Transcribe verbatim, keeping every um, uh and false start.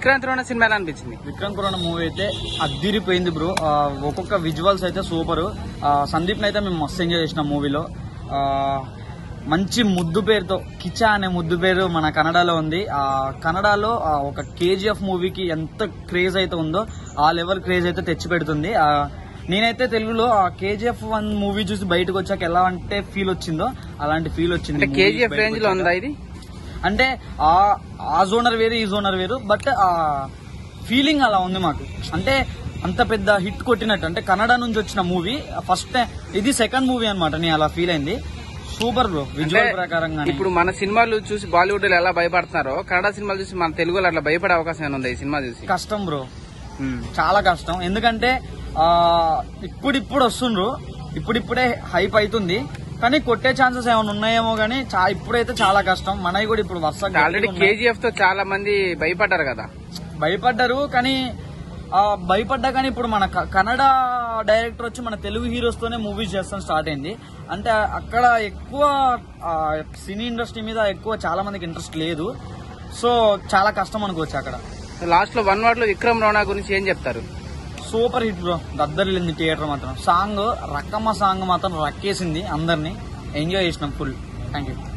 Vikrant Rona cinema ఎలా అనిపించింది? Vikrant Rona movie అయితే అద్దిరిపోయింది బ్రో. ఒక్కొక్క విజువల్స్ అయితే సూపర్. సందీప్ అయితే మేము మస్తు ఎంజాయ్ చేసినాం మూవీలో. మంచి ముద్దు పేరుతో కిచా అనే ముద్దు పేరు మన కన్నడలో ఉంది. ఆ కన్నడలో ఒక కేజీఎఫ్ మూవీకి ఎంత క్రేజ్ అయితే ఉందో ఆ లెవెల్ క్రేజ్ అయితే తెచ్చి పెడుతుంది. నేనైతే తెలుగులో ఆ కేజీఎఫ్ వన్ మూవీ చూసి బయటకు వచ్చాక ఎలా అంటే ఫీల్ వచ్చిందో అలాంటి ఫీల్ వచ్చింది. కేజీఎఫ్ రేంజ్ లో ఉందా ఇది? అంటే ఆ జోనర్ వేరు ఈ జోనర్ వేరు, బట్ ఆ ఫీలింగ్ అలా ఉంది మాకు. అంటే అంత పెద్ద హిట్ కొట్టినట్టు, అంటే కన్నడ నుంచి వచ్చిన మూవీ ఫస్ట్ ఇది సెకండ్ మూవీ అనమాట. నేను అలా ఫీల్ అయింది. సూపర్ బ్రో విజువల్ ప్రకారంగా. ఇప్పుడు మన సినిమాలు చూసి బాలీవుడ్ లో ఎలా భయపడుతున్నారో కన్నడ సినిమాలు చూసి మన తెలుగులో అట్లా భయపడే అవకాశం ఏమైనా ఉందా ఈ సినిమా చూసి? కష్టం బ్రో, చాలా కష్టం. ఎందుకంటే ఆ ఇప్పుడిప్పుడు వస్తుండ్రు, ఇప్పుడిప్పుడే హైప్ అవుతుంది, కానీ కొట్టే ఛాన్సెస్ ఏమైనా ఉన్నాయేమో గానీ ఇప్పుడైతే చాలా కష్టం. మనవి కూడా ఇప్పుడు వరుసగా ఆల్రెడీ కేజీఎఫ్ తో చాలా మంది భయపడ్డారు కదా. భయపడ్డారు కానీ భయపడ్డా కానీ ఇప్పుడు మన కన్నడ డైరెక్టర్ వచ్చి మన తెలుగు హీరోస్ తోనే మూవీస్ చేస్తాం స్టార్ట్ అయింది. అంటే అక్కడ ఎక్కువ సినీ ఇండస్ట్రీ మీద ఎక్కువ చాలా మందికి ఇంట్రెస్ట్ లేదు. సో చాలా కష్టం అనుకోవచ్చు అక్కడ. లాస్ట్ లో వన్ వర్డ్ లో విక్రమ్ రోణ గురించి ఏం చెప్తారు? సూపర్ హిట్ బ్రో, దద్దరిల్లింది థియేటర్ మాత్రం. సాంగ్ రక్కమ్మ సాంగ్ మాత్రం రక్కేసింది అందరినీ. ఎంజాయ్ చేసినాం ఫుల్. Thank you.